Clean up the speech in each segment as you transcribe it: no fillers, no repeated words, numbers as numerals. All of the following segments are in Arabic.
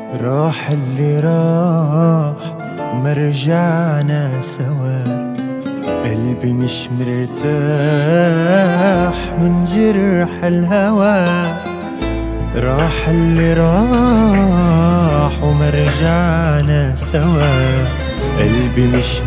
راح اللي راح ما رجعنا سوا، قلبي مش مرتاح من جرح الهوى. راح اللي راح وما رجعنا سوا، قلبي مش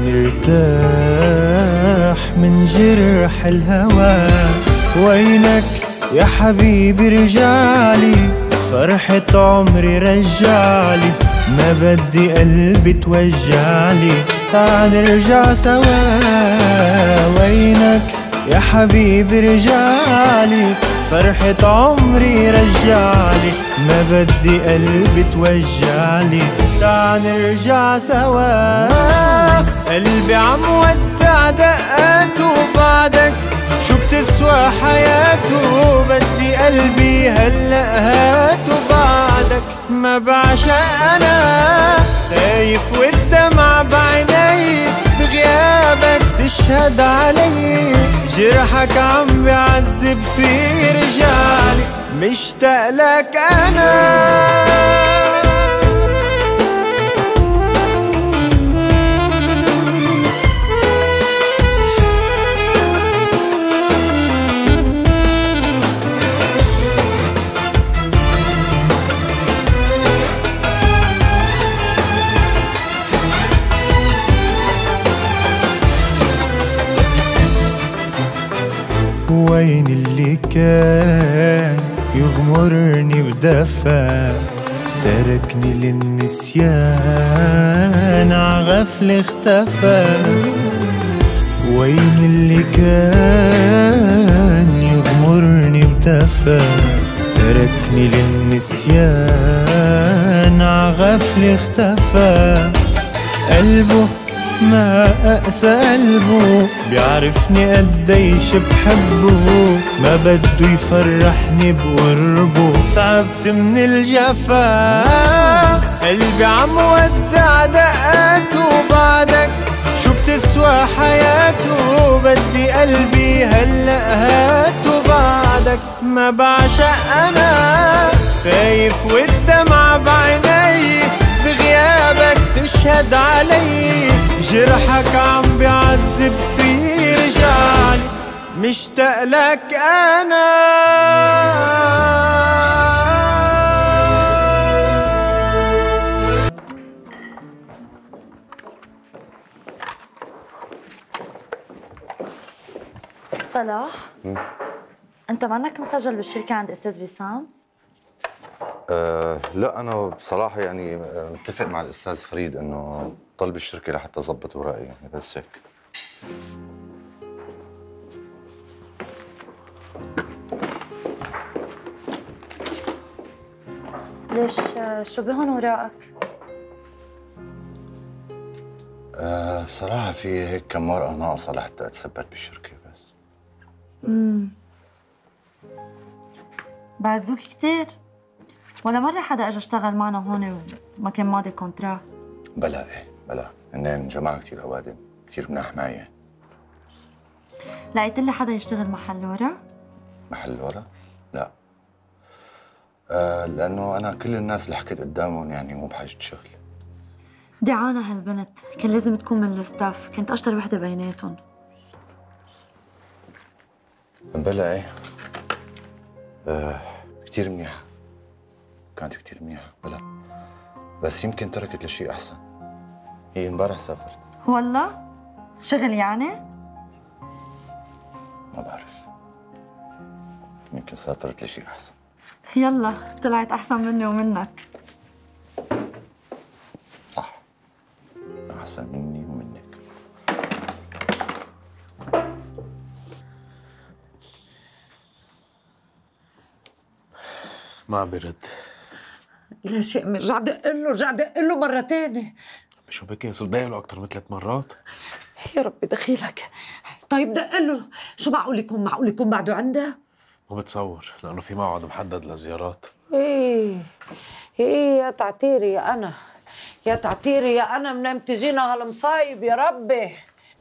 مرتاح من جرح الهوى. وينك يا حبيبي رجعلي، فرحة عمري رجعلي، ما بدي قلبي توجعلي، تعال نرجع سوا. وينك يا حبيبي رجعلي، فرحة عمري رجعلي، ما بدي قلبي توجعلي، تعال نرجع سوا. قلبي عم ودع دقاته بعدك، شو بتسوى حياته، بدي قلبي هلأ هاته بعدك. ما بعشق أنا، خايف والدمع بعيني، بغيابك تشهد علي، جرحك عم بيعذب في رجالي، مشتاق لك أنا. وين اللي كان يغمرني بدفا، تركني للنسيان عغفل اختفى. وين اللي كان يغمرني بدفا، تركني للنسيان عغفل اختفى. قلبه ما أقسى قلبه، بيعرفني قديش بحبه، ما بده يفرحني بقربه، تعبت من الجفا. قلبي عم ودع دقاته بعدك، شو بتسوى حياته، بدي قلبي هلأ هاته بعدك. ما بعشق أنا، خايف والدمع بعيني، بغيابك تشهد علي، جرحك عم بيعذب في رجالي، مشتاق لك أنا. صلاح، أنت منك مسجل بالشركة عند أستاذ وسام؟ لا، أنا بصراحة يعني متفق مع الأستاذ فريد إنه طلب الشركة لحتى أظبط ورقي، يعني بس هيك. ليش شو بهون وراءك؟ بصراحة في هيك كم ورقة ناقصة لحتى أتثبت بالشركة بس. بعزوك كتير؟ ولا مرة حدا اجى اشتغل معنا هون وما كان ماضي كونتراكت؟ بلا ايه بلا، هنن جماعة كتير أوادم، كتير مناح معي. لقيت لي حدا يشتغل محل ورا؟ محل ورا؟ لا. لأنه أنا كل الناس اللي حكيت قدامهم يعني مو بحاجة شغل. دعانة هالبنت، كان لازم تكون من الستاف، كنت أشطر وحدة بيناتهم. بلا ايه. كتير منيحة، كانت كتير منيحة بلا، بس يمكن تركت لشيء أحسن. هي امبارح سافرت. والله؟ شغل يعني؟ ما بعرف، يمكن سافرت لشيء أحسن. يلا طلعت أحسن مني ومنك. صح، أحسن مني ومنك. ما عم بيرد. لا شيء، رجع دق له مرة تانية. شو بك يا صدق له أكثر من 3 مرات؟ يا ربي دخيلك. طيب دق له، شو معقول يكون بعده عنده؟ مو بتصور، لأنه في موعد محدد للزيارات. ايه يا تعتيري يا أنا منين تجينا هالمصايب يا ربي.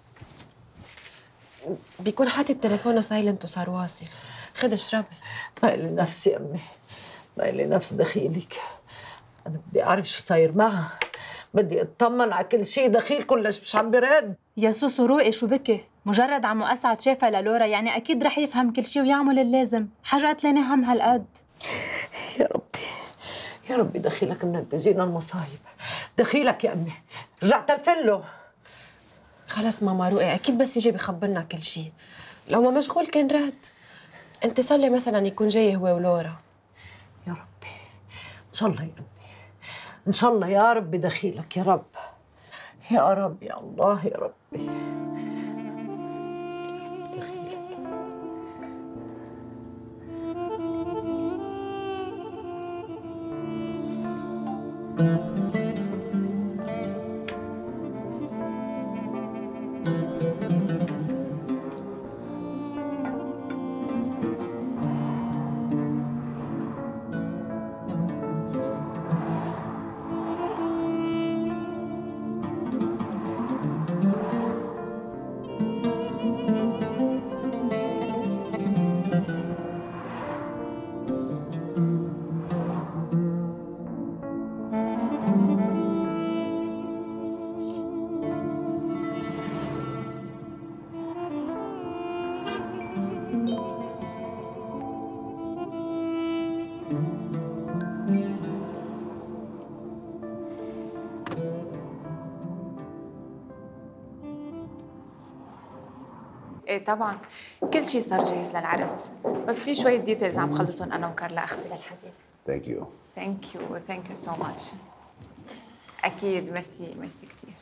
بيكون حاطط تليفونه سايلنت وصار واصل. خد اشربي. طيلي نفسي يا أمي، طيلي نفس دخيلك. أنا بدي أعرف شو صاير معها، بدي أطمن على كل شيء. دخيل كلش مش عم برد. يا سوسو روقي، شو بكي؟ مجرد عمو أسعد شافها للورا يعني أكيد رح يفهم كل شيء ويعمل اللازم. حاجة قتلاني هم هالقد. يا ربي يا ربي، دخيلك منك تجينا المصايب. دخيلك يا أمي، رجعت الفله. خلص ماما روقي، اكيد بس يجي بخبرنا كل شيء. لو ما مشغول كان رد. انت صلي مثلا يكون جاي هو ولورا. يا ربي ان شاء الله يا امي، ان شاء الله يا رب. دخيلك يا رب، يا رب يا الله يا ربي. دخيلك. ايه طبعا كل شيء صار جاهز للعرس، بس في شوية ديتيلز عم خلصهم انا وكارلا اختي. ثانك يو. ثانك يو سو ماتش. اكيد ميرسي كثير.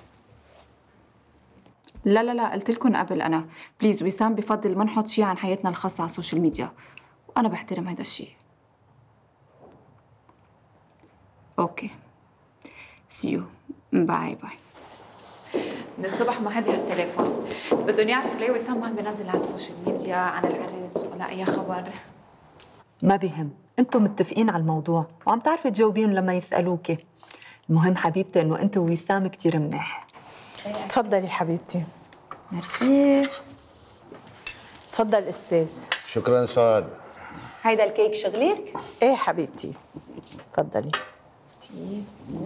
لا قلت لكم قبل انا بليز وسام بفضل ما نحط شيء عن حياتنا الخاصة على السوشيال ميديا، وانا بحترم هذا الشيء. اوكي سي يو، باي باي. من الصبح ما هدي هالتليفون، بدهم يعرفوا ليه وسام ما عم بينزل على السوشيال ميديا عن العرس ولا اي خبر. ما بهم، انتم متفقين على الموضوع وعم تعرفي تجاوبيهم لما يسألوكي. المهم حبيبتي انه انت ووسام كتير منيح. تفضلي حبيبتي. ميرسي. تفضل استاذ. شكرا سعاد. هيدا الكيك شغلك؟ ايه حبيبتي تفضلي. ميرسي.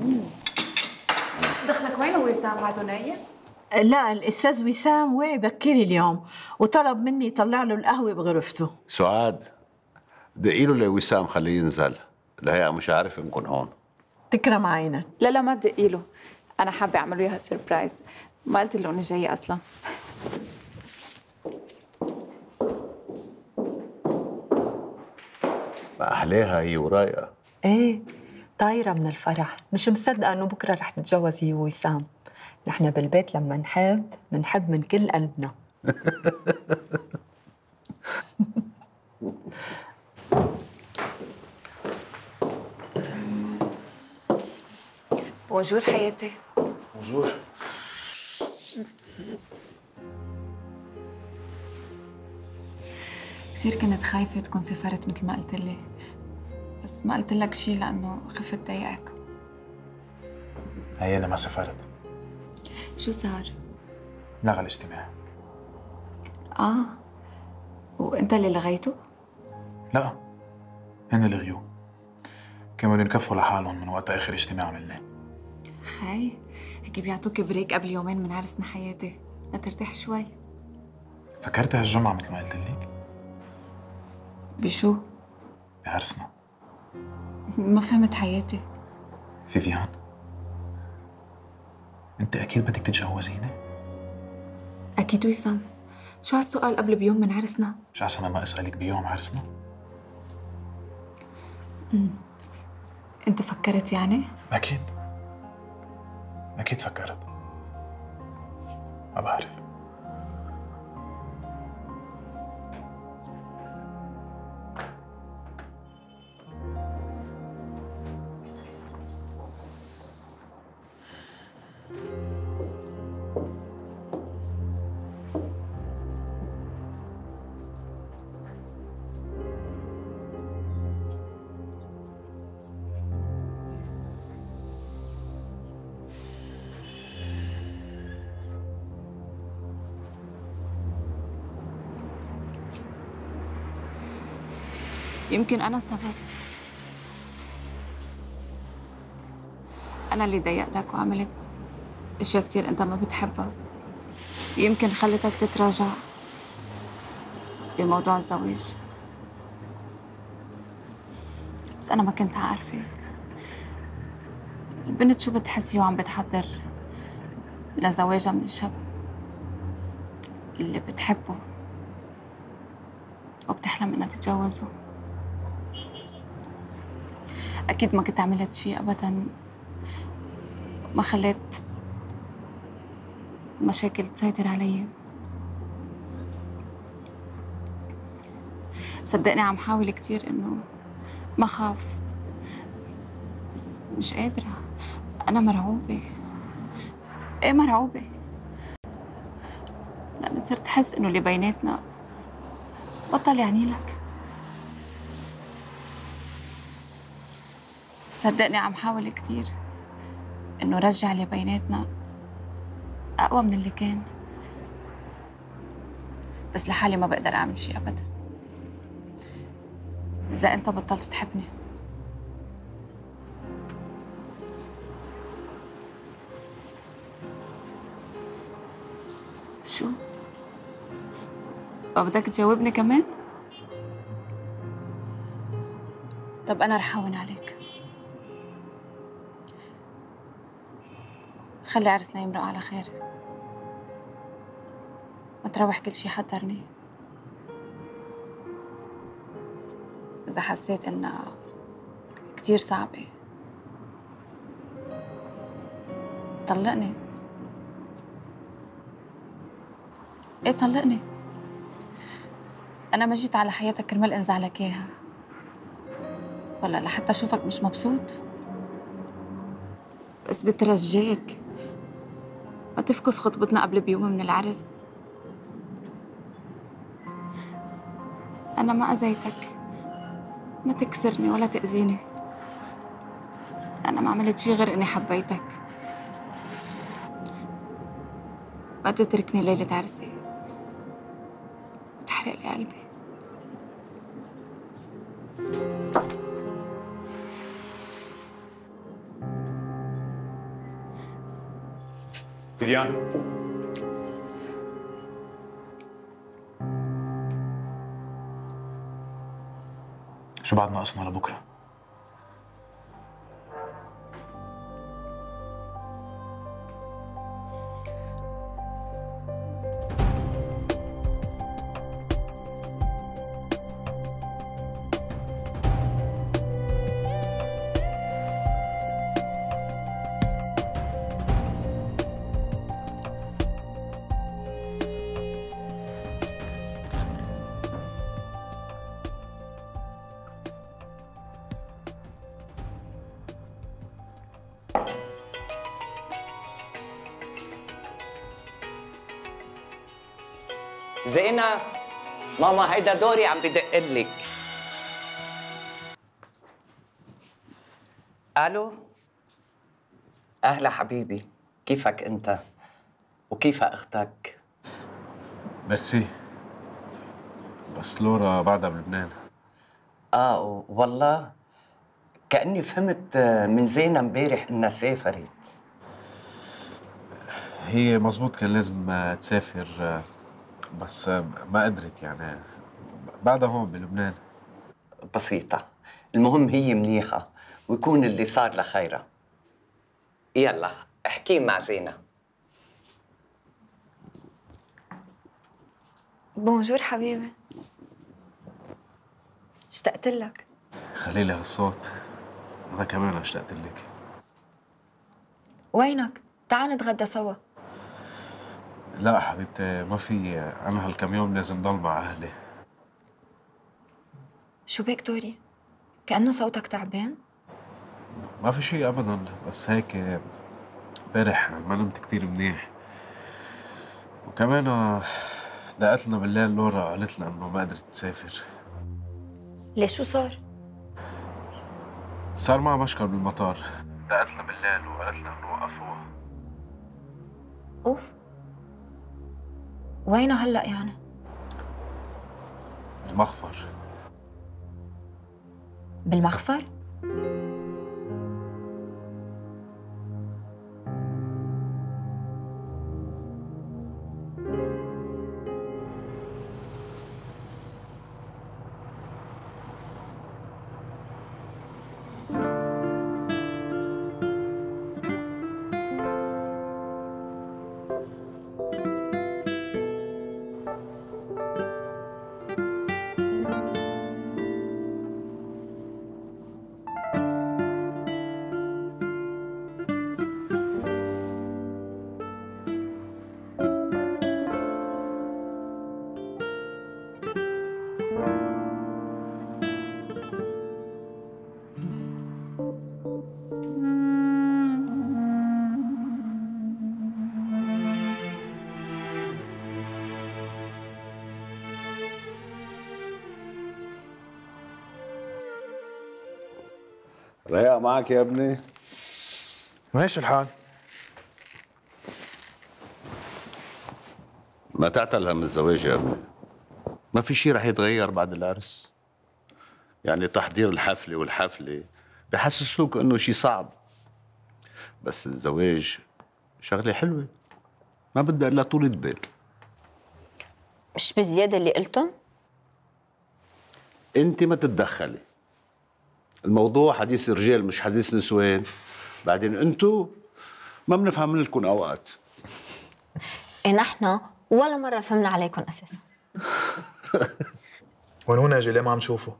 دخلك وين وسام؟ بعده نايم؟ لا الاستاذ وسام وعي بكير اليوم وطلب مني يطلع له القهوه بغرفته. سعاد دقي له لوسام خليه ينزل، الهيئة مش عارف يمكن هون. تكرم عينك. لا ما تدقي له، انا حابه اعمل له اياها سربرايز، ما قلت له اني جايه اصلا. ما أحلاها هي ورايقة. ايه طايرة من الفرح، مش مصدقة انه بكرة رح تتجوز هي ووسام. نحن بالبيت لما نحب من كل قلبنا. بونجور حياتي. بونجور. كثير كنت خايفة تكون سافرت مثل ما قلت لي، بس ما قلت لك شيء لأنه خفت ضايقك. هي أنا ما سافرت. شو صار؟ لغى الاجتماع. وأنت اللي لغيته؟ لا هن اللي لغيوه، كانوا ينكفوا لحالهم من وقت آخر اجتماع عملناه. خي هيك بيعطوك بريك قبل يومين من عرسنا حياتي لترتاح شوي. فكرتي هالجمعة مثل ما قلت لك؟ بشو؟ بعرسنا. ما فهمت حياتي. فيفيان انت اكيد بدك تتجوزيني؟ أكيد وسام، شو هالسؤال قبل بيوم من عرسنا؟ مش أحسن ما اسألك بيوم عرسنا؟ أنت فكرت يعني؟ أكيد فكرت. ما بعرف. يمكن أنا السبب. أنا اللي ضايقتك وعملت أشياء كتير أنت ما بتحبها، يمكن خلتك تتراجع بموضوع الزواج. بس أنا ما كنت عارفة البنت شو بتحسي وعم بتحضر لزواجها من الشاب اللي بتحبه وبتحلم إنها تتجوزه. أكيد ما كنت عملت شيء أبداً ما خليت المشاكل تسيطر علي. صدقني عم حاول كتير إنه ما خاف، بس مش قادرة. أنا مرعوبة، إيه مرعوبة، لأني صرت أحس إنه اللي بيناتنا بطل يعني لك. صدقني عم حاول كتير إنه رجع اللي بيناتنا أقوى من اللي كان، بس لحالي ما بقدر أعمل شيء أبداً. إذا أنت بطلت تحبني شو؟ بدك تجاوبني كمان؟ طب أنا رح هون عليك. خلي عرسنا يمرق على خير، ما تروح كل شي حضرني. إذا حسيت إنها كتير صعبة طلقني. إيه طلقني؟ أنا ما جيت على حياتك كرمال أنزع لك إياها، ولا لحتى أشوفك مش مبسوط. بس بترجاك ما تفكس خطبتنا قبل بيوم من العرس. أنا ما أذيتك، ما تكسرني ولا تأذيني. أنا ما عملت شي غير إني حبيتك. ما تتركني ليلة عرسي وتحرق لي قلبي. فيفيان، شو بعد ناقصنا لبكره؟ زينب، ماما هيدا دوري عم بدقلك. الو، اهلا حبيبي، كيفك انت؟ وكيف اختك؟ ميرسي، بس لورا بعدها بلبنان. والله كأني فهمت من زينب امبارح انها سافرت. هي مزبوط كان لازم تسافر، بس ما قدرت يعني، بعدها هون بلبنان. بسيطة، المهم هي منيحة ويكون اللي صار لخيرها. يلا احكي مع زينب. بونجور حبيبي، اشتقت لك. خلي لي هالصوت، أنا كمان اشتقت لك. وينك؟ تعال نتغدى سوا. لا حبيبتي ما في، أنا هالكم يوم لازم ضل مع أهلي. شو بك دوري؟ كأنه صوتك تعبان؟ ما في شيء أبداً، بس هيك امبارح ما نمت كثير منيح، وكمان دقت لنا بالليل لورا قالت لنا إنه ما قدرت تسافر. ليش شو صار؟ صار معها مشكل بالمطار، دقت لنا بالليل وقالت لنا إنه وقفوها. أوف، وينها هلأ يعني؟ المخفر. بالمخفر؟ ريا معك يا ابني؟ ماشي الحال. ما تعتل هم الزواج يا ابني. ما في شيء رح يتغير بعد العرس. يعني تحضير الحفلة والحفلة بحسسوك انه شيء صعب، بس الزواج شغلة حلوة ما بدها الا طولة بال. مش بزيادة اللي قلتن؟ انت ما تتدخلي، الموضوع حديث رجال مش حديث نسوان. بعدين انتو ما بنفهم منكم اوقات. إيه نحن ولا مرة فهمنا عليكم أساسا. وين هو ناجي؟ ليه ما عم تشوفه؟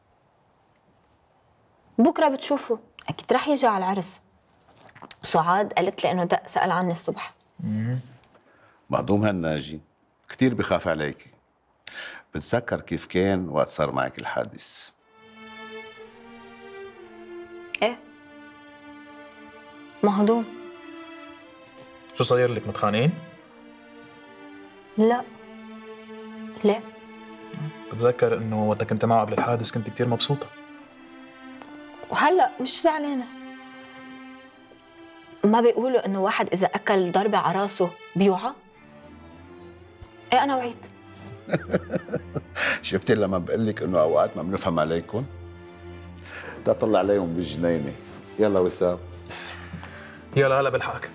بكرة بتشوفوا، أكيد رح يجي على العرس. سعاد قالت لي إنه دق سأل عني الصبح. مهضوم هالناجي كتير بخاف عليكي. بتذكر كيف كان وقت صار معك الحادث. إيه مهضوم. شو صاير لك؟ متخانقين؟ لا. ليه؟ بتذكر انه وقت كنت معه قبل الحادث كنت كتير مبسوطة. وهلا مش زعلانة. ما بيقولوا انه واحد اذا اكل ضربة على راسه بيوعى؟ ايه انا وعيت. شفتي لما بقول لك انه اوقات ما بنفهم عليكم؟ تطلع عليهم بالجنينة. يلا وسام. يلا هلا بلحقك.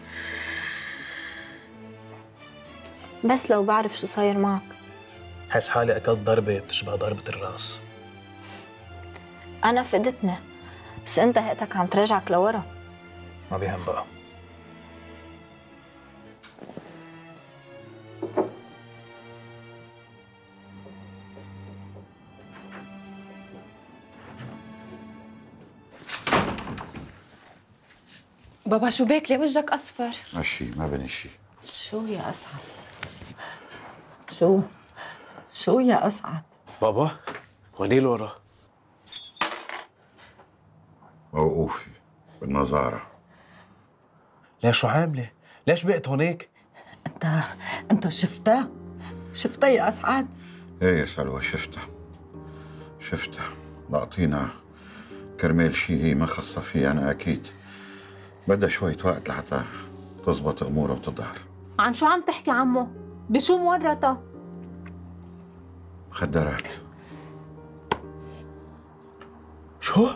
بس لو بعرف شو صاير معك. حس حالي اكلت ضربة بتشبه ضربة الراس. انا فدتني، بس انت هيئتك عم ترجعك لورا. ما بيهم بقى. بابا شو بك؟ ليه وجهك اصفر؟ ماشي ما بني شيء. شو يا اسعد؟ شو يا اسعد؟ بابا ونيل ورا موقوفي بالنظارة. ليش شو عاملة؟ ليش بقت هونيك؟ انت شفتها؟ شفتها يا اسعد؟ ايه يا سلوى شفتها. لاقطينا كرمال شيء هي ما خصها فيه. انا اكيد بدها شوية وقت لحتى تزبط امورها وتظهر. عن شو عم تحكي عمو؟ بشو مورطة؟ مخدرات. شو؟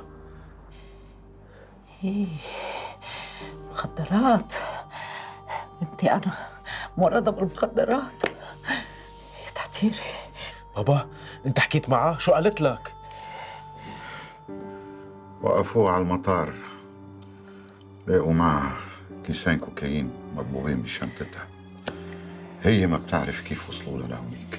ايه مخدرات. بنتي انا مورطة بالمخدرات. يا تعتيري. بابا انت حكيت معها؟ شو قالت لك؟ وقفوه على المطار لقوا معها كيسين كوكايين مطبوعين بشنطتها. هي ما بتعرف كيف وصلوا لها لهونيك.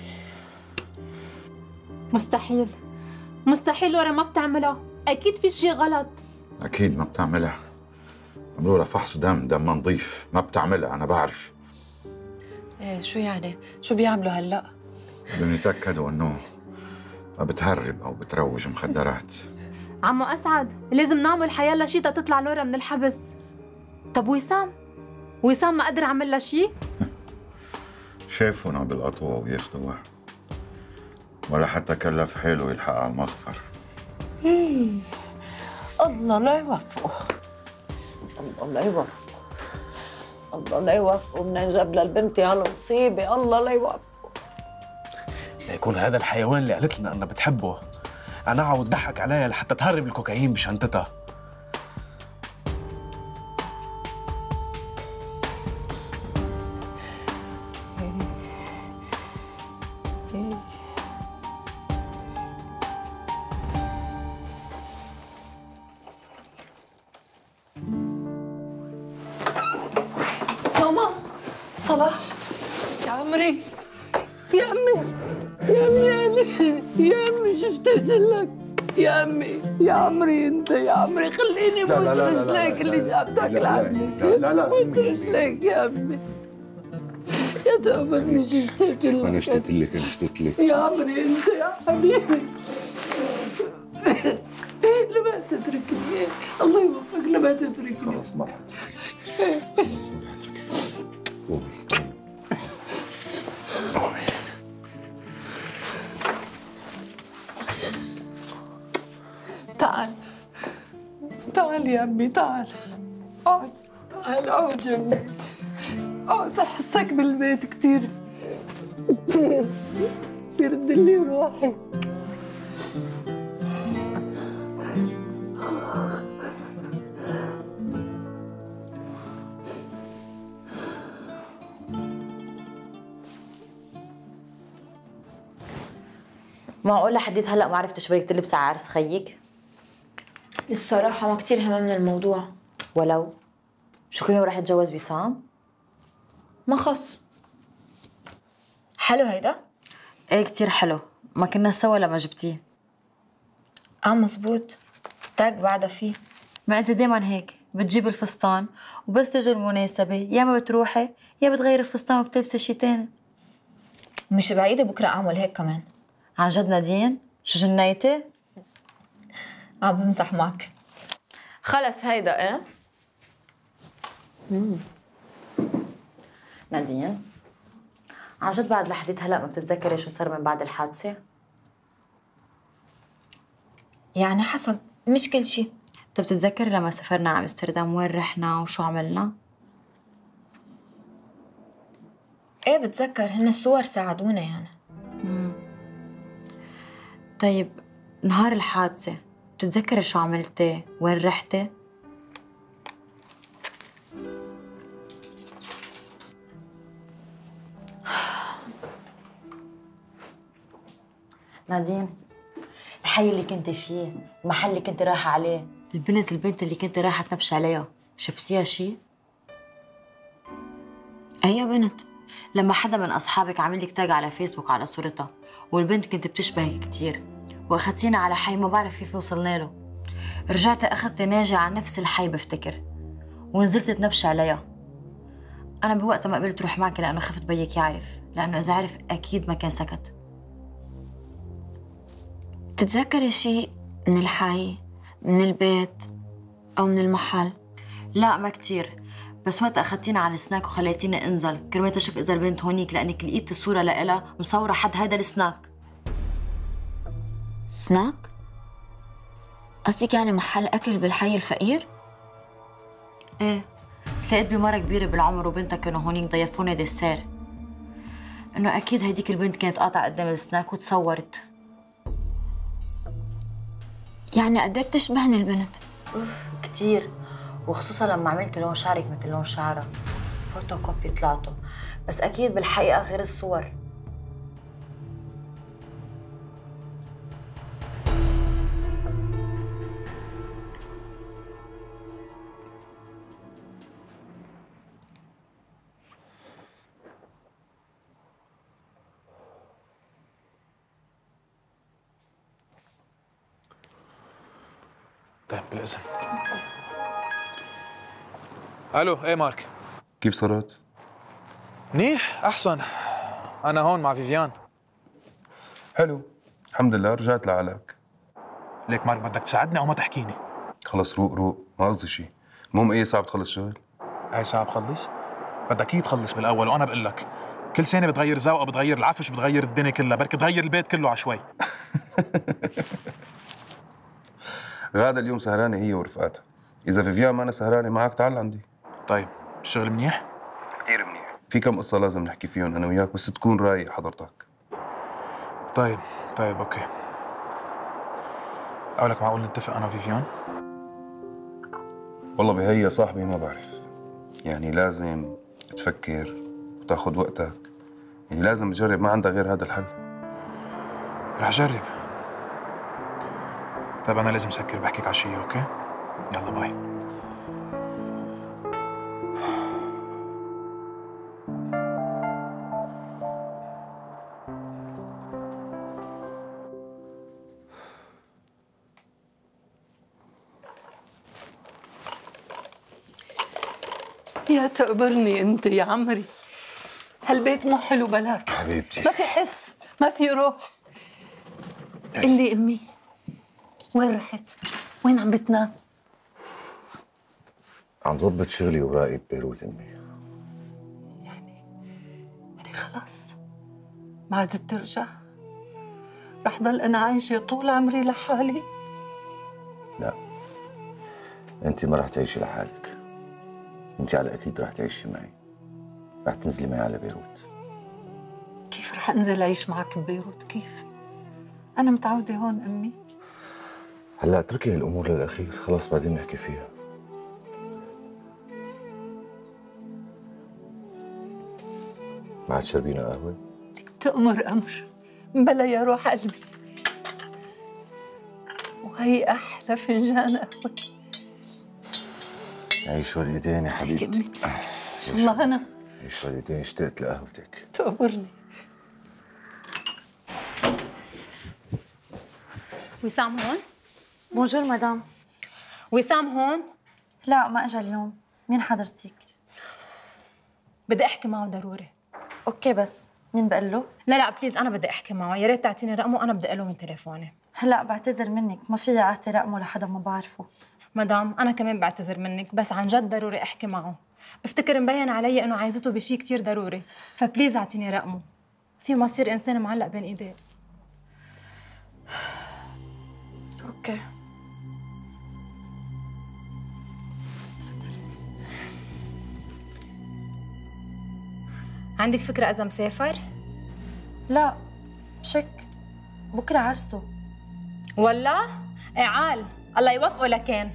مستحيل لورا ما بتعملها. اكيد في شيء غلط. اكيد ما بتعملها. عملوا لها فحص دم نظيف. ما بتعملها انا بعرف. ايه شو يعني؟ شو بيعملوا هلا؟ بدهم يتاكدوا انه ما بتهرب او بتروج مخدرات. عمو اسعد لازم نعمل حيالله شيء تطلع لورا من الحبس. طب وسام ما قدر عمل لها شيء؟ شافونا بالقطوة وياخذوها، ولا حتى كلف حاله يلحق على المخفر. ايه الله لا يوفقه. الله لا يوفقه منين جاب للبنت هالمصيبة. الله لا يوفقه. ليكون هذا الحيوان اللي قالت لنا انها بتحبه انا عاود ضحك عليها لحتى تهرب الكوكايين بشنطتها. ماما صلاح يا عمري يا امي شو اشتقت لك يا امي يا عمري. انت يا عمري خليني بوس رجليك اللي جابتك لعندي. بوس رجليك يا امي. يا تقبلني شو اشتقت لك. انا اشتقت لك يا عمري انت يا حبيبي. لما تتركني، الله يوفقك لما تتركني. خلاص ما خلاص ما حتركك. قومي تعال يا أمي، تعال اقعد، تعال اقعد جنبي، اقعد. أحسك بالبيت كتير بيرد لي روحي. معقولة حديت هلا ما عرفتش بدك تلبسي على عرس خيك؟ الصراحة ما كتير هممنا الموضوع. ولو شو كل يوم رح يتجوز وسام؟ ما خص. حلو هيدا؟ ايه كتير حلو، ما كنا سوا لما جبتيه. مزبوط، تاج بعدها فيه. ما انت دايما هيك بتجيب الفستان وبس تجي المناسبة يا ما بتروحي يا بتغير الفستان وبتلبسي شي تاني. مش بعيدة بكرة أعمل هيك كمان. عن جد نادين؟ شو جنيتي؟ عم بمزح معك. خلص هيدا ايه؟ نادين عن جد بعد لحديت هلا ما بتتذكري شو صار من بعد الحادثة؟ يعني حسب، مش كل شي. طب بتتذكري لما سافرنا على امستردام وين رحنا وشو عملنا؟ ايه بتذكر، هن الصور ساعدونا يعني. طيب نهار الحادثة بتتذكري شو عملتي؟ وين رحتي؟ نادين الحي اللي كنت فيه، المحل اللي كنت رايحة عليه، البنت اللي كنت رايحة تنبش عليها، شفتيها شي؟ أي بنت؟ لما حدا من أصحابك عمل لك تاج على فيسبوك على صورتها، والبنت كنت بتشبهك كتير، واخدتينا على حي ما بعرف كيف وصلنا له. رجعت أخذت ناجي على نفس الحي بفتكر، ونزلت تنبش عليها. أنا بوقتها ما قبلت روح معك لأنه خفت بيك يعرف، لأنه إذا عرف أكيد ما كان سكت. تتذكري شي من الحي، من البيت أو من المحل؟ لا ما كتير، بس وقت أخدتينا على السناك وخليتيني انزل كرمال أشوف إذا البنت هونيك، لأنك لقيت الصورة لإلها مصورة حد هيدا السناك. سناك؟ قصدك يعني محل أكل بالحي الفقير؟ إيه، تلاقيت بمرة كبيرة بالعمر وبنتها كانوا هونيك ضيفونا ديسير. إنه أكيد هيديك البنت كانت قاطعة قدام السناك وتصورت. يعني قد ايه بتشبهني البنت؟ اوف كتير، وخصوصا لما عملت لون شعرك مثل لون شعرها. فوتوكوبي طلعته، بس اكيد بالحقيقه غير الصور. طيب بالإذن. الو، ايه مارك؟ كيف صرت؟ منيح، احسن. انا هون مع فيفيان. حلو، الحمد لله رجعت لعلاك. ليك مارك بدك تساعدني او ما تحكيني؟ خلص روق، ما قصدي شيء. المهم ايه ساعة بتخلص شغل؟ اي ساعة بخلص؟ بدك اكيد تخلص بالاول، وانا بقول لك كل سنة بتغير ذوقها، بتغير العفش، بتغير الدنيا كلها، بركي تغير البيت كله عشوائي. غادة اليوم سهرانة هي ورفقاتها. إذا فيفيان ما أنا سهرانة معك تعال عندي. طيب، الشغل منيح؟ كثير منيح. في كم قصة لازم نحكي فيهم أنا وياك، بس تكون رايق حضرتك. طيب أوكي. أقولك معقول نتفق أنا وفيفيان؟ والله بهي يا صاحبي ما بعرف. يعني لازم تفكر وتاخذ وقتك. يعني لازم تجرب، ما عندك غير هذا الحل. رح أجرب. طيب أنا لازم أسكر، بحكيك عشية، أوكي؟ يلا باي. يا تقبرني انت يا عمري، هالبيت مو حلو بلاك. حبيبتي ما في حس، ما في روح. قلي امي وين رحت؟ وين عم بتنام؟ عم ظبط شغلي وراقي ببيروت أمي. يعني خلاص ما عادت ترجع؟ رح ضل أنا عايشة طول عمري لحالي؟ لا، أنت ما رح تعيشي لحالك. أنت على أكيد رح تعيشي معي. رح تنزلي معي على بيروت. كيف رح أنزل أعيش معك ببيروت؟ كيف؟ أنا متعودة هون أمي. هلا اتركي هالأمور للأخير، خلاص بعدين نحكي فيها. ما عاد شربينا قهوة؟ تأمر أمر، بلا يا روح قلبي. وهي أحلى فنجان قهوة. عيش وليدين يا حبيبتي. إن شاء الله أنا عيش وليدين، اشتقت لقهوتك. تأمرني. وسام هون؟ بونجور مدام. وسام هون؟ لا ما اجى اليوم. مين حضرتك؟ بدي احكي معه ضروري. اوكي بس مين بقول له؟ لا بليز انا بدي احكي معه، يا ريت تعطيني رقمه وانا بدي له من تليفوني. هلا بعتذر منك، ما فيي اعطي رقمه لحدا ما بعرفه. مدام انا كمان بعتذر منك، بس عن جد ضروري احكي معه. بفتكر مبين علي انه عايزته بشيء كثير ضروري، فبليز اعطيني رقمه. في مصير انسان معلق بين ايديه. اوكي. عندك فكرة إذا مسافر؟ لا شك، بكره عرسه. ولا؟ عال الله يوفقه لكان.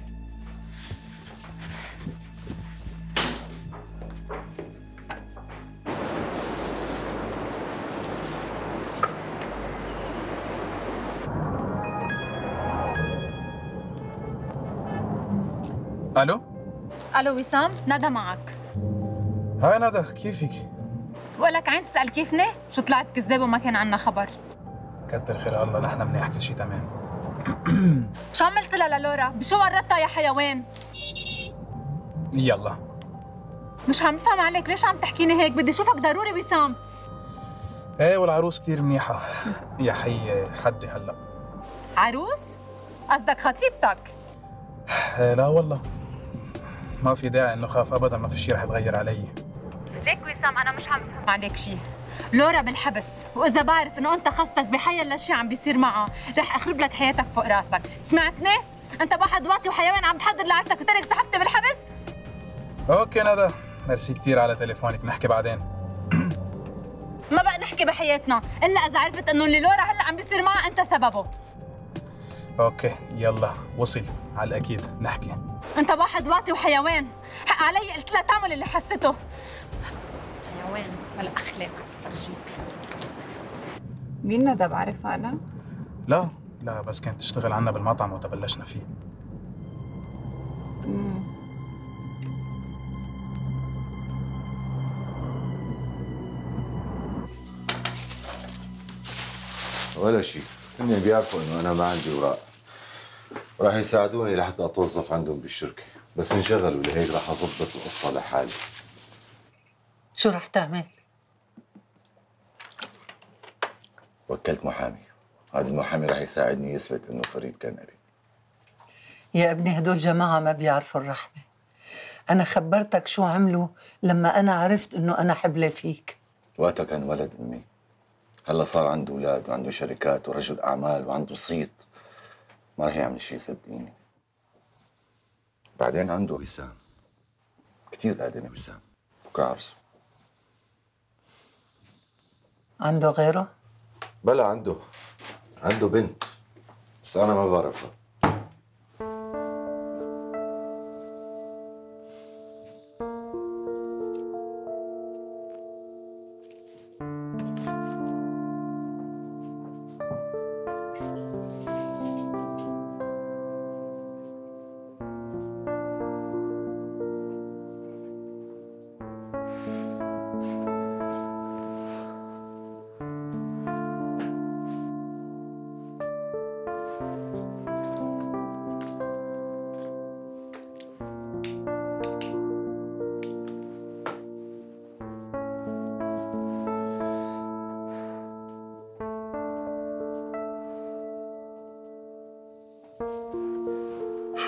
الو؟ الو وسام، ندى معك. هاي ندى، كيفك؟ ولك عين تسأل كيفني؟ شو طلعت كذاب وما كان عنا خبر؟ كتر خير الله، نحن منيح كل شيء تمام. شو عملت لها للورا؟ بشو ورطتها يا حيوان؟ يلا مش عم بفهم عليك، ليش عم تحكيني هيك؟ بدي اشوفك ضروري وسام. ايه والعروس كثير منيحة يا حي حدي هلا. عروس؟ قصدك خطيبتك؟ لا والله ما في داعي انه خاف ابدا، ما في شيء رح يتغير علي. ليك وسام انا مش عم بفهم عليك شيء. لورا بالحبس، واذا بعرف انه انت خصك بحيلا شيء عم بيصير معها رح اخرب لك حياتك فوق راسك، سمعتني؟ انت واحد واطي وحيوان عم تحضر لعرسك وترك سحبتي بالحبس؟ اوكي ندى، ميرسي كثير على تليفونك، بنحكي بعدين. ما بقى نحكي بحياتنا الا اذا عرفت انه اللي لورا هلا عم بيصير معها انت سببه. اوكي يلا وصل، على الاكيد نحكي. انت واحد واطي وحيوان، حق علي قلت لها تعمل اللي حسته. حيوان ولا اخلاق فرجيك. مين ندى بعرفها انا؟ لا بس كانت تشتغل عنا بالمطعم وقت بلشنا فيه. ولا شيء، هن بيعرفوا انه انا ما عندي اوراق، راح يساعدوني لحتى اتوظف عندهم بالشركه، بس انشغلوا لهيك راح اضبط القصه لحالي. شو رح تعمل؟ وكلت محامي، هذا المحامي راح يساعدني يثبت انه فريد كان قريب. يا ابني هدول جماعة ما بيعرفوا الرحمة. أنا خبرتك شو عملوا لما أنا عرفت إنه أنا حبلة فيك. وقتها كان ولد امي، هلا صار عنده اولاد وعنده شركات ورجل اعمال وعنده صيت، ما راح يعمل شيء صدقيني. بعدين عنده وسام كثير آدمي. وسام بكره عرسه. عنده غيره؟ بلا عنده بنت بس انا ما بعرفها.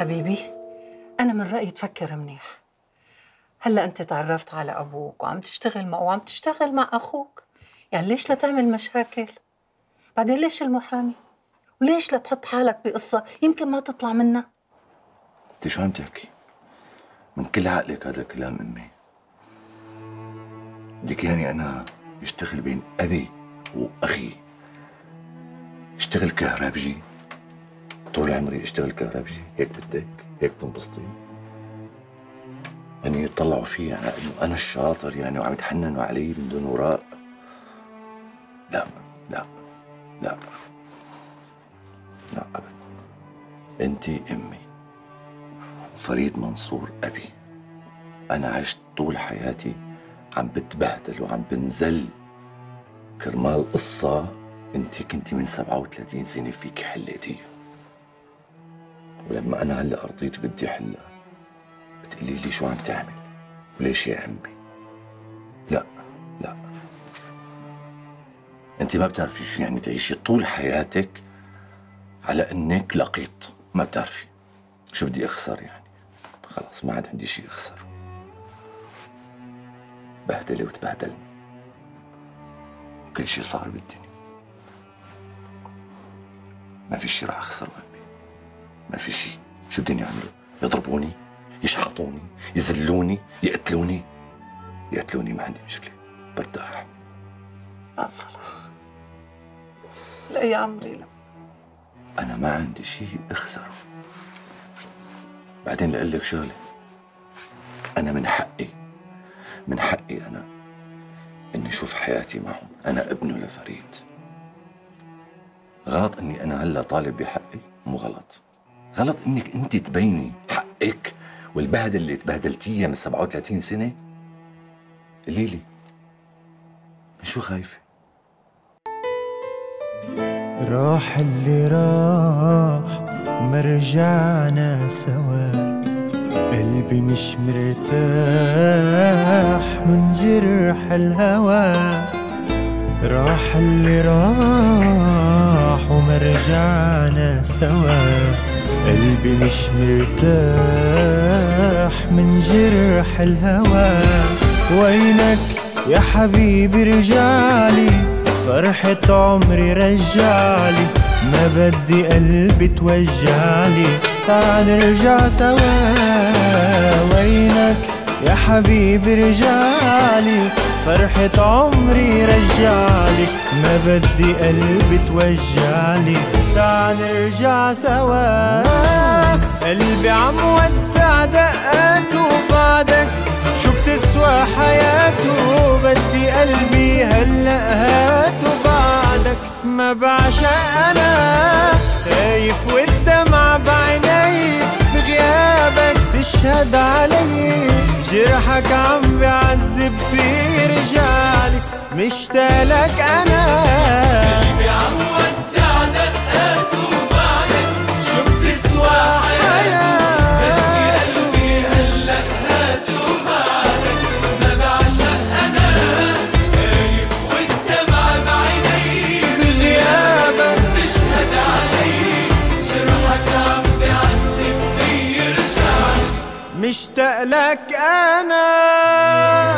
حبيبي، أنا من رأيي تفكر منيح. هلا أنت تعرفت على أبوك وعم تشتغل معه وعم تشتغل مع أخوك، يعني ليش لا تعمل مشاكل؟ بعدين ليش المحامي؟ وليش لا تحط حالك بقصة يمكن ما تطلع منها؟ انت شو عم تحكي؟ من كل عقلك هذا الكلام امي. بدك يعني انا اشتغل بين ابي واخي، اشتغل كهربجي طول عمري، اشتغل كهربجي؟ هيك بدك؟ هيك تنبسطي؟ يعني يطلعوا فيه على انه انا الشاطر يعني وعم يتحننوا علي من دون وراء؟ لا لا لا لا ابدا. انت امي وفريد منصور ابي. انا عشت طول حياتي عم بتبهدل وعم بنزل كرمال قصة انت كنتي من 37 سنة فيك حليتيها، ولما انا هلا رضيت بدي حلها بتقولي لي شو عم تعمل وليش يا امي؟ لا لا، انت ما بتعرفي شو يعني تعيشي طول حياتك على انك لقيط. ما بتعرفي شو بدي اخسر يعني. خلاص ما عاد عندي شيء اخسره. بهدلي وتبهدلني، كل شيء صار بالدنيا. ما في شيء راح اخسره امي، ما في شيء. شو بدهم يعملوا؟ يضربوني، يشحطوني، يذلوني، يقتلوني؟ يقتلوني ما عندي مشكلة، برتاح. أصلا لا يا عمري لا، أنا ما عندي شيء أخسره. بعدين لأقول لك شغلة، أنا من حقي أنا إني أشوف حياتي معهم. أنا ابنه لفريد. غلط إني أنا هلا طالب بحقي؟ مو غلط. غلط إنك أنت تبيني حقك والبهدل اللي تبهدلتيها من 37 سنة. قولي لي من شو خايفة؟ راح اللي راح ما رجعنا سوا، قلبي مش مرتاح من جرح الهوى. راح اللي راح وما رجعنا سوا، قلبي مش مرتاح من جرح الهوى. وينك يا حبيبي رجعلي، فرحة عمري رجعلي، ما بدي قلبي توجعلي، تعال نرجع سوا. وينك يا حبيبي رجعلي، فرحة عمري رجعلي، ما بدي قلبي توجعلي، تعال نرجع سوا. قلبي عم ودع دقاته بعدك، شو بتسوى حياته، بدي قلبي هلأ هاته بعدك. ما بعشق أنا، خايف والدمع بعيني، بغيابك تشهد علي، جرحك عم بعذب فيه رجعلي، مشتاقلك أنا. قلبي عم ودع دقاته بعدك، شو بتسوى حياته، بدي قلبي هلأ هاته بعدك. ما بعشق أنا، خايف والدمع بعيني، بغيابك تشهد علي، جرحك عم بعذب فيه رجعلي، مشتاقلك أنا.